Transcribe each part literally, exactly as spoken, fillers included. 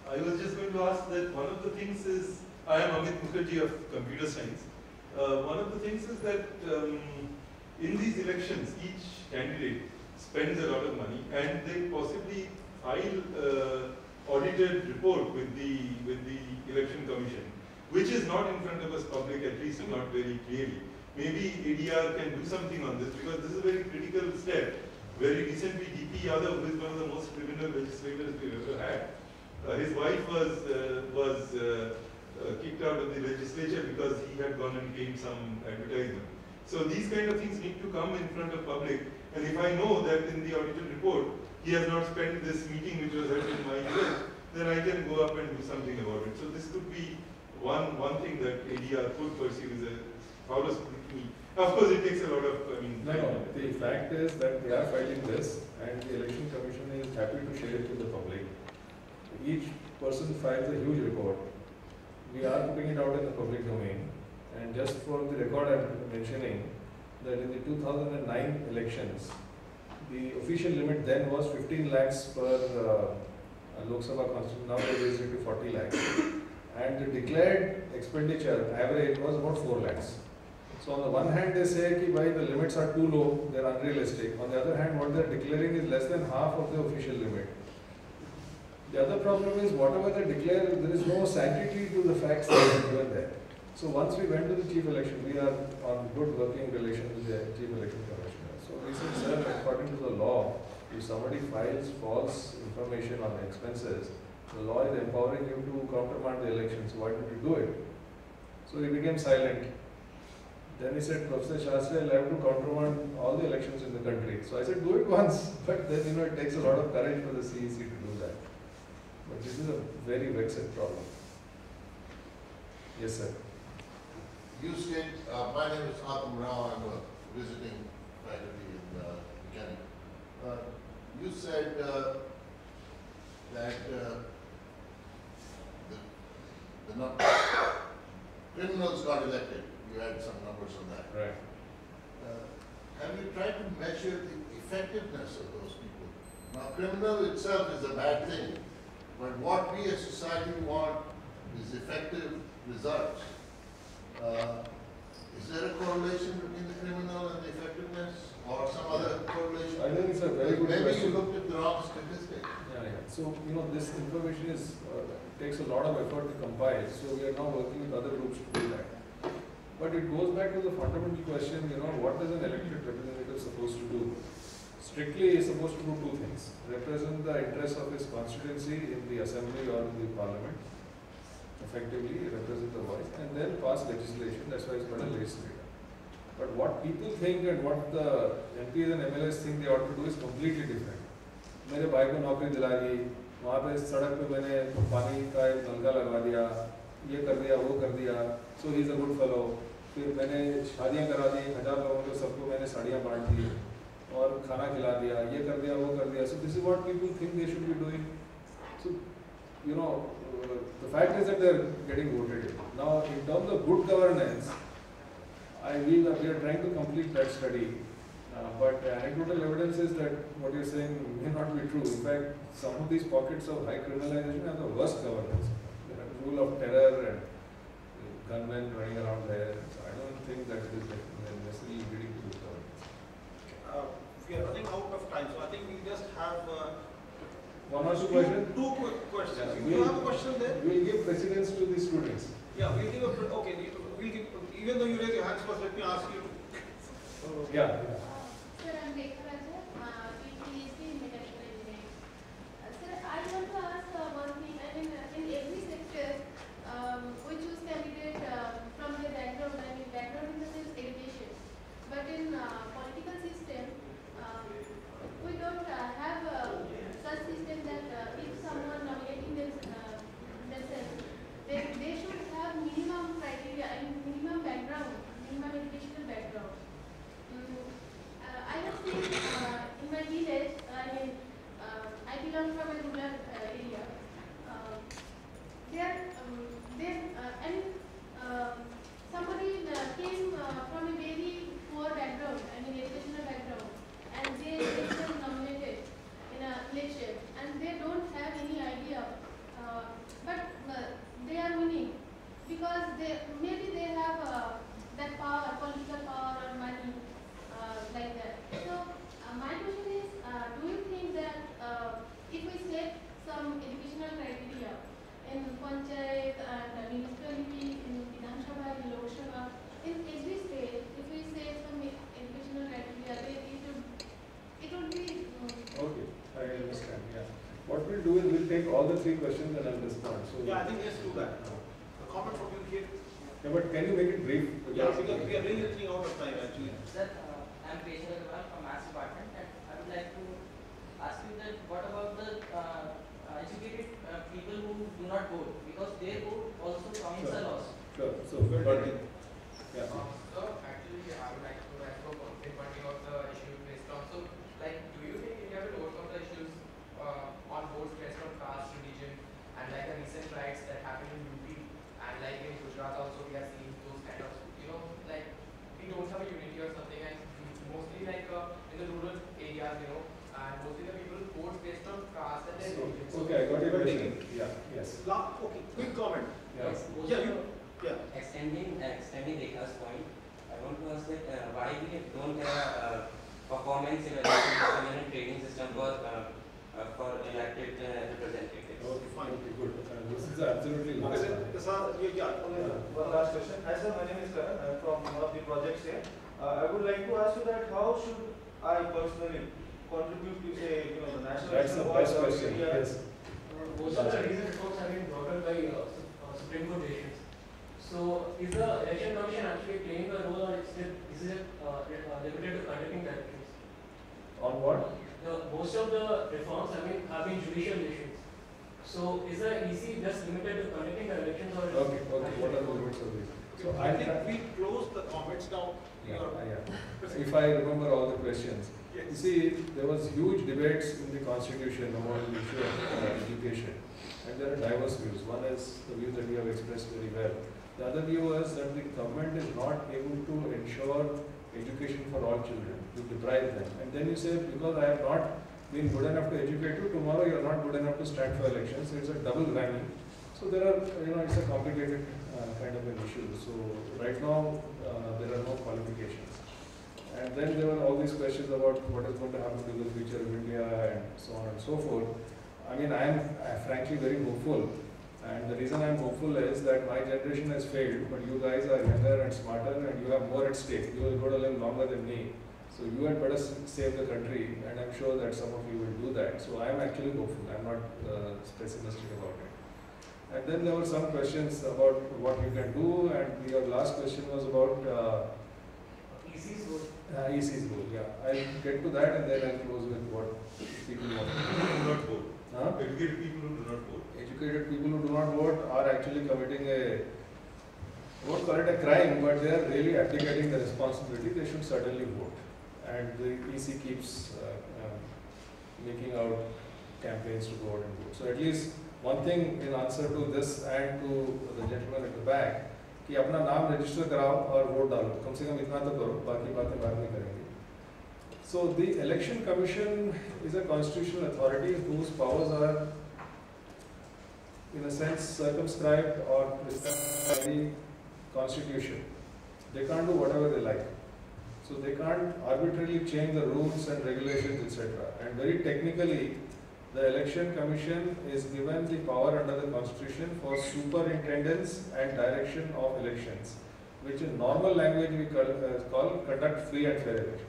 I was just going to ask that one of the things is, I am Amit Mukherjee of computer science. Uh, one of the things is that um, in these elections, each candidate spends a lot of money and they possibly file uh, audited report with the, with the election commission, which is not in front of us public, at least not very clearly. Maybe A D R can do something on this because this is a very critical step. Very recently, D P Yadav, who is one of the most criminal legislators we've ever had, uh, his wife was, uh, was uh, uh, kicked out of the legislature because he had gone and gained some advertisement. So these kind of things need to come in front of public. And if I know that in the audited report, he has not spent this meeting which was held in my village, then I can go up and do something about it. So this could be one, one thing that A D R could pursue is a how does Of course, it takes a lot of, I mean... No, no, the fact is that they are filing this and the Election Commission is happy to share it with the public. Each person files a huge report. We are putting it out in the public domain. And just for the record, I am mentioning that in the two thousand nine elections, the official limit then was fifteen lakhs per uh, Lok Sabha constituency. Now they raised it to forty lakhs. And the declared expenditure average was about four lakhs. So on the one hand they say that the limits are too low, they are unrealistic. On the other hand, what they are declaring is less than half of the official limit. The other problem is whatever they declare, there is no sanctity to the facts that are given there. So once we went to the chief election, we are on good working relations with the chief election commissioner. So we said, sir, according to the law, if somebody files false information on the expenses, the law is empowering you to countermand the elections. Why did you do it? So he became silent. Then he said, Professor Shastri, I'll have to countermand all the elections in the country. So I said, do it once. But then, you know, it takes a lot of courage for the C E C to do that. But this is a very vexed problem. Yes, sir. You said, uh, my name is Atam Rao, I'm a visiting faculty in uh, mechanics. Uh, you said uh, that uh, the, the number criminals got elected. You had some numbers on that. Right. Uh, have you tried to measure the effectiveness of those people? Now, criminal itself is a bad thing, but what we as society want is effective results. Uh, is there a correlation between the criminal and the effectiveness, or some other correlation? I think it's a very good Maybe question. you looked at the wrong statistic. Yeah, yeah. So, you know, this information is uh, takes a lot of effort to compile. So we are now working with other groups to do that. But it goes back to the fundamental question, you know, what is an elected representative supposed to do? Strictly, he is supposed to do two things. Represent the interests of his constituency in the assembly or in the parliament. Effectively, represent the voice. And then pass legislation. That's why it's called a legislator. But what people think and what the M Ps and M L As think they ought to do is completely different. मेरे भाई को नौकरी दिला दी, वहाँ पे सड़क पे मैंने पानी का एक नलका लगवा दिया, ये कर दिया, वो कर दिया, so he is a good fellow. फिर मैंने शादियाँ करा दी, हजार लोगों को सबको मैंने साड़ियाँ बांट दी और खाना खिला दिया, ये कर दिया, वो कर दिया. So this is what people think they should be doing. So, you know, uh, the fact is that they are getting voted in. Now, in terms of good governance, I we are, we are trying to complete that study. Uh, but anecdotal evidence is that what you are saying may not be true. In fact, some of these pockets of high criminalization are the worst governance. There are rule of terror and gunmen running around there. I don't think that it is necessarily leading to good governance. Uh, we are running out of time, so I think we just have uh, one or two two, questions. two quick questions. Yeah, you we'll, have a question there? We'll give precedence to the students. Yeah, we'll give a okay. We'll give, even though you raise your hands first, let me ask you. To, yeah. Sir, I'm Rekha Raja, uh, PhD in mechanical engineering. Uh, sir, I want to ask uh, one thing. I mean, uh, in every sector, um, we choose candidate uh, from the background. I mean, background in the sense education. But in uh, political system, uh, we don't uh, have uh, such system that uh, if someone nominating them, uh, themselves, they, they should have minimum criteria and minimum background, minimum educational background. Mm, uh, I have seen set some educational criteria in Panchayat and uh, municipality, in Vidhan Sabha, in Lok Sabha, in every state, if we set some e- educational criteria, then it would, it would be. Um, Okay, I understand, yeah. What we'll do is we'll take all the three questions and I'll respond, so. Yeah, I think let's do that. A comment from you here. Yeah, but can you make it brief? Yeah, because we are really running out of time actually. Sir, uh, I'm Pesh Agarwal from Maths Department, and I would like to ask you that what about the uh, uh, educated uh, people who do not vote, because their vote also counts Sure. a loss. Sure, so, but, yeah. Um, so actually, I would like to ask for pinpointing of the issue based on. So, like, do you think India will overcome the issues uh, on votes based on caste, religion, and like the recent riots that happened in U P and like in Gujarat also we are seeing those kind of, you know, like we don't have a unity or something, and mostly like uh, in the rural areas, you know, and mostly the people vote based on caste and then So, religion. So, okay, I got your Well question. taken. Yeah, yes. La- okay, quick comment. Yeah. Yes, also, Yeah, you- Yeah. extending uh, extending Rekha's point, I want to ask that uh, why we don't have uh, performance evaluation system and a training system for uh, uh, for elected uh, representatives. Okay, Fine. okay, good. Uh, this is absolutely Okay, last then, one. sir, yeah, yeah. Only one last question. Hi sir, my name is Karan. I am from one of the projects here. Uh, I would like to ask you that how should I personally contribute to say, you know, the national That's the voice best of question, India? yes. Most of the recent reforms have been brought up by uh, Su- uh, Supreme Court decisions. So, is the Election Commission actually playing a role, or is it, is it uh, re- uh, limited to conducting the elections? On what? The, most of the reforms have been, have been judicial issues. So, is the E C just limited to conducting the elections, or is it Okay, okay, what are the limits of this? So I I think we close the comments now. Yeah, Your- yeah. If I remember all the questions. You Yes. see, there was huge debates in the constitution about the issue of uh, education. And there are diverse views. One is the view that you have expressed very well. The other view was that the government is not able to ensure education for all children, to deprive them. And then you say, because I have not been good enough to educate you, tomorrow you are not good enough to stand for elections. So it's a double whammy. So there are, you know, it's a complicated uh, kind of an issue. So right now, uh, there are no qualifications. And then there were all these questions about what is going to happen to the future of India and so on and so forth. I mean, I am uh, frankly very hopeful. And the reason I am hopeful is that my generation has failed, but you guys are younger and smarter and you have more at stake. You will go to live longer than me. So you had better s- save the country, and I'm sure that some of you will do that. So I am actually hopeful. I'm not uh, pessimistic about it. And then there were some questions about what you can do, and your last question was about uh, E C's role? uh, E C's role. Yeah, I'll get to that, and then I'll close with what people want. People who do not vote. Huh? Educated people who do not vote. Educated people who do not vote are actually committing a, I won't call it a crime, but they are really abdicating the responsibility. They should certainly vote. And the E C keeps uh, uh, making out campaigns to go out and vote. So at least one thing in answer to this and to the gentleman at the back, कि अपना नाम register कराओ और vote डालो, कम से कम इतना तो करो, बाकी बातें बाद में करेंगे. So the Election Commission is a constitutional authority whose powers are, in a sense, circumscribed or prescribed by the Constitution. They can't do whatever they like. So they can't arbitrarily change the rules and regulations, et cetera. And very technically, the Election Commission is given the power under the Constitution for superintendence and direction of elections, which in normal language we call, uh, call conduct free and fair elections.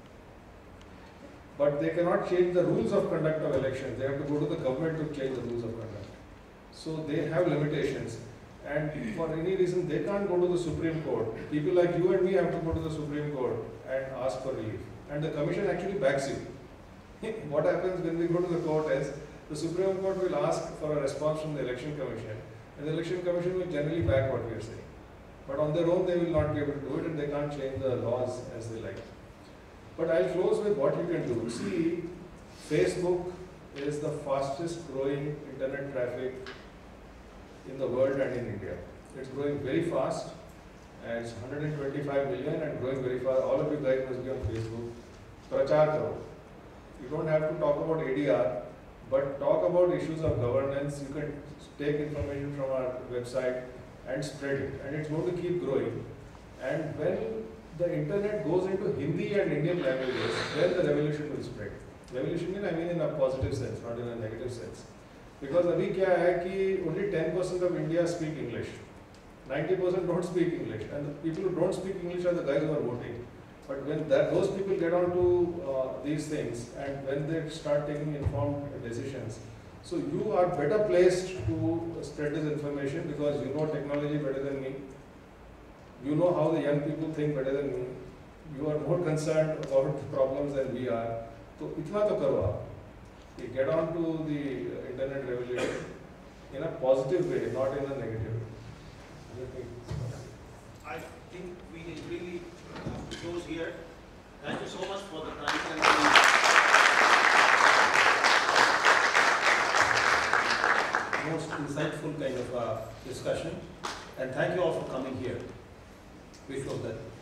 But they cannot change the rules of conduct of elections. They have to go to the government to change the rules of conduct. So they have limitations. And for any reason, they can't go to the Supreme Court. People like you and me have to go to the Supreme Court and ask for relief. And the Commission actually backs you. What happens when we go to the court is, the Supreme Court will ask for a response from the Election Commission. And the Election Commission will generally back what we are saying. But on their own, they will not be able to do it, and they can't change the laws as they like. But I'll close with what you can do. See, Facebook is the fastest growing internet traffic in the world and in India. It's growing very fast, and it's one hundred twenty-five million and growing very fast. All of you guys must be on Facebook. Prachar karo. You don't have to talk about A D R, but talk about issues of governance. You can take information from our website and spread it, and it's going to keep growing. And when the internet goes into Hindi and Indian languages, then the revolution will spread. Revolution mean I mean in a positive sense, not in a negative sense. Because अभी क्या है कि only ten percent of India speak English, ninety percent don't speak English, and the people who don't speak English are the guys who are voting. But when that those people get on to uh, these things, and when they start taking informed decisions, so you are better placed to spread this information because you know technology better than me. You know how the young people think better than me. You are more concerned about the problems than we are. So itna to karo aap. You get on to the uh, internet revolution in a positive way, not in a negative way. Let me- I think we really have to close here. Thank you so much for the time and the most insightful kind of uh, discussion, and thank you all for coming here. We close that.